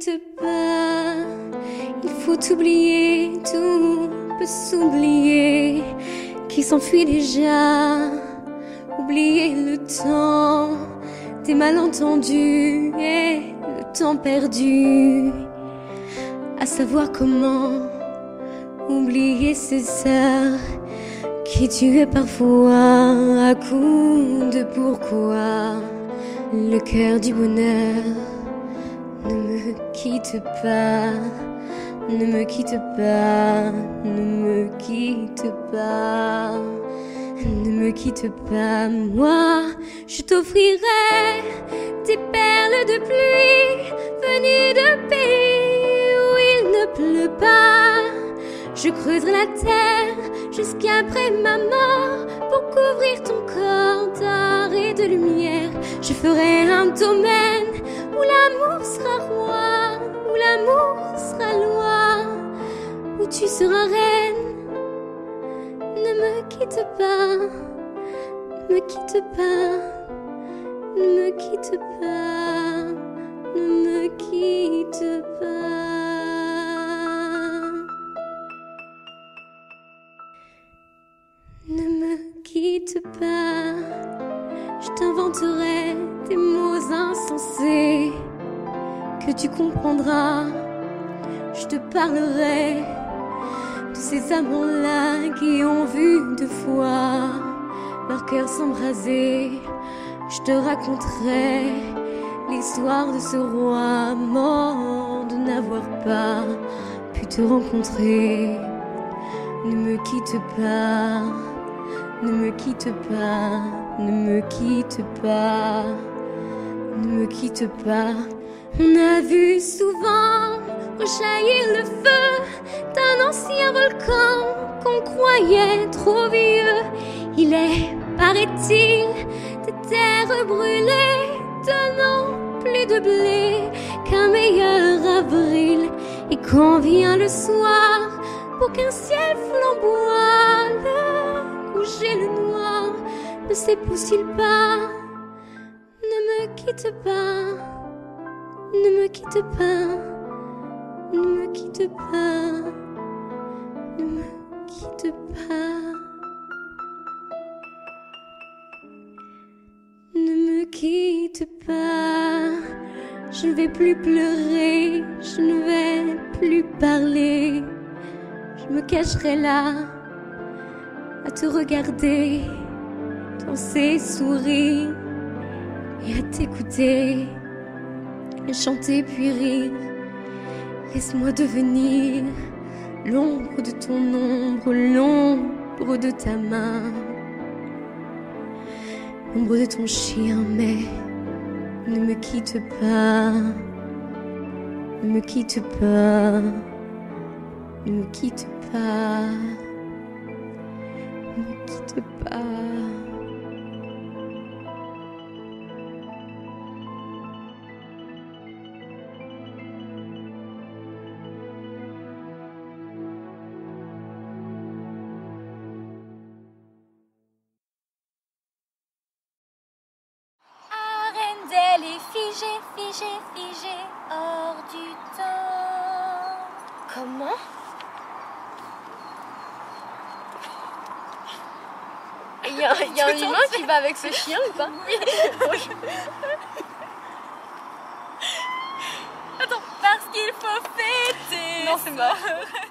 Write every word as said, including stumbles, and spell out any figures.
quitte pas, il faut oublier, tout peut s'oublier, qui s'enfuit déjà. Oublier le temps des malentendus et le temps perdu, à savoir comment oublier ces heures qui tuaient parfois à coups de pourquoi. Le cœur du bonheur, ne me quitte pas, ne me quitte pas, ne me quitte pas, ne me quitte pas. Moi, je t'offrirai des perles de pluie venues de pays où il ne pleut pas. Je creuserai la terre jusqu'après ma mort pour couvrir ton corps d'or et de lumière. Je ferai un domaine où l'amour sera roi, où l'amour sera loi, où tu seras reine. Ne me quitte pas, ne me quitte pas, ne me quitte pas, ne me quitte pas. Ne me quitte pas, je t'inventerai des mots insensés que tu comprendras. Je te parlerai de ces amants-là qui ont vu deux fois leur cœur s'embraser. Je te raconterai l'histoire de ce roi mort de n'avoir pas pu te rencontrer. Ne me quitte pas, ne me quitte pas, ne me quitte pas, ne me quitte pas. On a vu souvent rejaillir le feu d'un ancien volcan qu'on croyait trop vieux. Il est, paraît-il, des terres brûlées, donnant plus de blé qu'un meilleur avril. Et quand vient le soir, pour qu'un ciel flamboie, le rouge et le noir ne s'épousent-ils pas? Ne me quitte pas, ne me quitte pas, ne me quitte pas, ne me quitte pas. Ne me quitte pas, je ne vais plus pleurer, je ne vais plus parler. Je me cacherai là, à te regarder, danser, sourire, et à t'écouter, chanter puis rire. Laisse-moi devenir l'ombre de ton ombre, l'ombre de ta main, l'ombre de ton chien, mais ne me quitte pas, ne me quitte pas. Ne me quitte pas, ne me quitte pas. Arendelle est figée, figée, figée, hors du temps. Comment? Il y a, y a un humain qui va avec ce chien ou pas? Oui. Attends, parce qu'il faut fêter. Non, c'est mort.